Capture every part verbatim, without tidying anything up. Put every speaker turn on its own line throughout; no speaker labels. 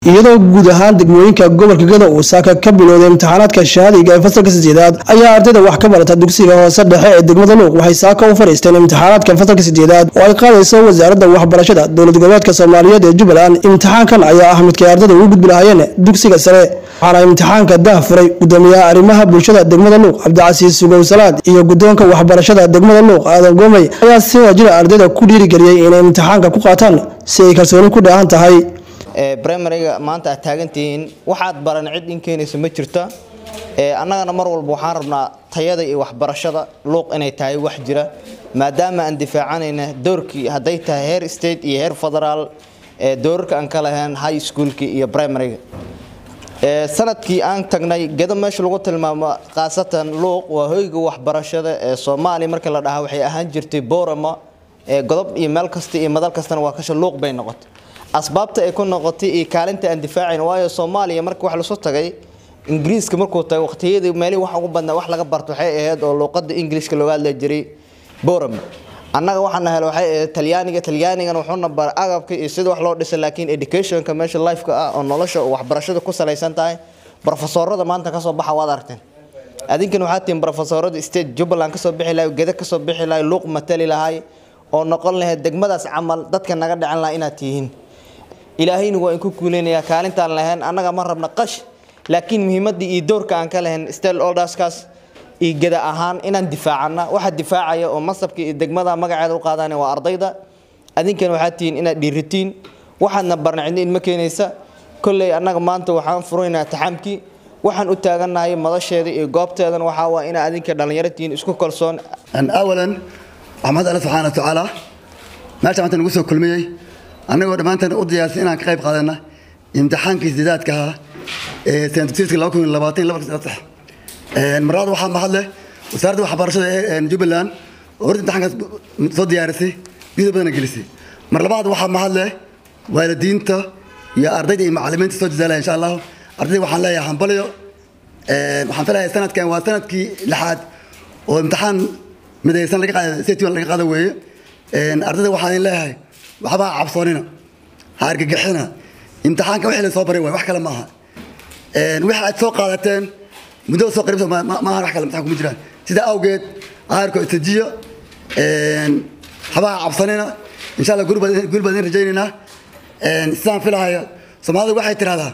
iyadoo guud ahaan degmooyinka gobolka Gado uu saaka ka bilowday imtixaanaadka shahaadiga ee fasalka sideedaad ayaa ardayda wax ka barata dugsiga hoose dhexe ee degmada Luuq waxay saaka u fariisteen imtixaanaadka fasalka sideedaad oo ay qaadayso wasaaradda waxbarashada dowlad goboleedka Soomaaliyeed ee Jubbaland. Imtixaankan ayaa ah midkii ardayda ugu gudbi lahaayeen dugsiga sare, waxaana imtixaanka daahfuray gudoomiyaha arrimaha bulshada degmada Luuq Cabdicasiis Sugow Salaad iyo gudoonka waxbarashada degmada Luuq Aadan Goomay ayaa si wajir ardayda ku dhiirigeliyay inay imtixaanka ku qaataan si ay kalsooni ku dhahan tahay.
primary-ga maanta aad taagantihiin waxaad baran cid in keenayso ma jirto ee annagana mar walba waxaan rabnaa tayada iyo waxbarashada Luuq inay tahay wax jira maadaama aan difaacanayna doorkii haday tahay heer state iyo heer federal ee doorka aan kala ahaan high school-ki iyo primary-ga ee sanadkii aan tagnay Gado meesha lagu tilmaamo qaasatan Luuq waa hoyga waxbarashada ee Soomaaliya marka la dhaho waxay ahaan jirtay Boorama ee godob iyo meel kasta iyo madal kastana waa ka Luuq bay noqotay asbaabta ay ku noqotay ee kaalinta aan difaacin waayo Soomaaliya markii wax la soo tagay Ingiriiska markuu tago waqtiyada meeli wax ugu badnaa wax laga barto waxay ahayd oo luqadda Ingiriiska looga hadli jiray Boorama annaga waxaan helo waxay ahayd Talyaaniga Talyaanigana wuxuuna bar agabka iyo sida wax loo dhisay laakiin education-ka meesha life-ka ah oo nolosha waxbarashada ku saleysan tahay professorada maanta ka soo baxa waad aragteen adinkan waxaad tiin professorada state Jubbaland ka soo bixi lahayd Gado ka soo bixi lahayd Luuq matali lahayd oo noqon lahayd degmadaas camal dadka naga dhicin lahayd inaad tihiin ilaahayna waa in ku kuuleynaya kaalintaan lahayn annaga ma rabna qash laakiin muhiimadii iyo doorka aan ka lahayn still olderskaas iyo Gado ahaan inaan difaacana waxa difaacaya oo masabka iyo degmada magaceeda u qaadaan waa ardayda adinkan waxaad tihiin inaad dhiiritiin waxaadna barnacin in ma keenaysa kullay annaga maanta waxaan furaynaa taxamkii waxaan u taaganahay madasheeda iyo goobteedan waxa waa in adinka dhalinyaradiin isku kalsoon
an awalan Ahmad Allah subhanahu wa ta'ala maanta maanta nagu soo kulmiyay anagoo dhamaantan u diyaarsan inaan ka qayb qaadano imtixaankii sidaadka ah ee sanadkiisa laba kun iyo labaatan iyo saddex ee marada waxa ma hadle wasaaradda waxbarashada ee Jubbaland oo imtixaankaas soo diyaarisay gudaha badan gelisay mar labaad waxa ma hadle waalidiinta iyo ardayda iyo macallimiinta soo dadaalay insha Allah ardayda waxaan leeyahay hanbaliyo ee waxaan filayaa sanadkan waa sanadkii lixaad oo imtixaan midaysan laga qaaday seetiwan laga qaaday weeye ee ardayda waxaan leeyahay waxba cabsoonina hargagixina imtixaanka wixii la soo baray wax kale ma aha een waxa aad soo qaadateen muddo soo qaribso ma ma wax kale imtixaan kuma jiraan sida awgeed aarko istajiyo een waxba cabsoonina insha Allah gurba gurba rajaynina een sidaan filahayo Soomaalida waxay tiraahdaa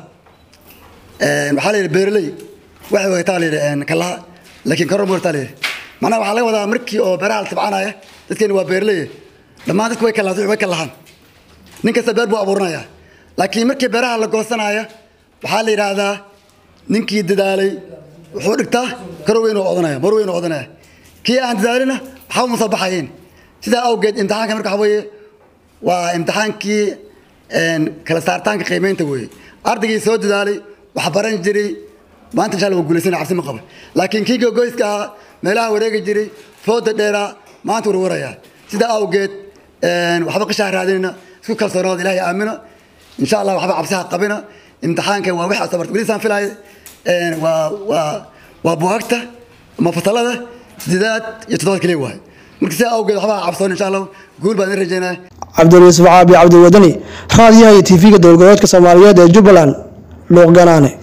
een waxa la yiraahdaa beerley waxa way taaleen kala laakiin karo mortale macna waxa laga wadaa markii oo beeraha tabcanaya dadkeena waa beerley dhammaan dadku way kala way kala lahan ninka sabar buu abuurnaya laakiin markii beeraha la goosanaya waxa la yiraahdaa ninkii dadaalay wuxuu dhigtaa karweyn oo odanaya marweyn oo odanaya kii aan dadaalina waxa uu soo baxayeen sida awgeed imtixaanka marka waxa weeye waa imtixaankii een kala saartaanka qiimeynta weeye ardaygii soo dadaalay wax baran jiray maanta insha Allah wuu guulaysan cabsi ma qabo laakiin kii gogoyska meelaha wareegi jiray fooda dheera maanta wuu waraya sida awgeed een waxba qishaa raadinayna isku kalsoonaad Ilaahay aamina insha Allah waxba cabsiha qabina imtixaanka waa waxa sabarta wali saan filaay een waa waa waa buugta ma fasalada sidaad iyo toddobaad kale waay marka si awgeed waxba cabsoon insha Allah guul baan rajaynaa
Cabdul Yusuf Caabi Cabdi Wadani raadiyaha T V-ga dowladda Soomaaliyeed ee Jubbaland Luuq Ganaane.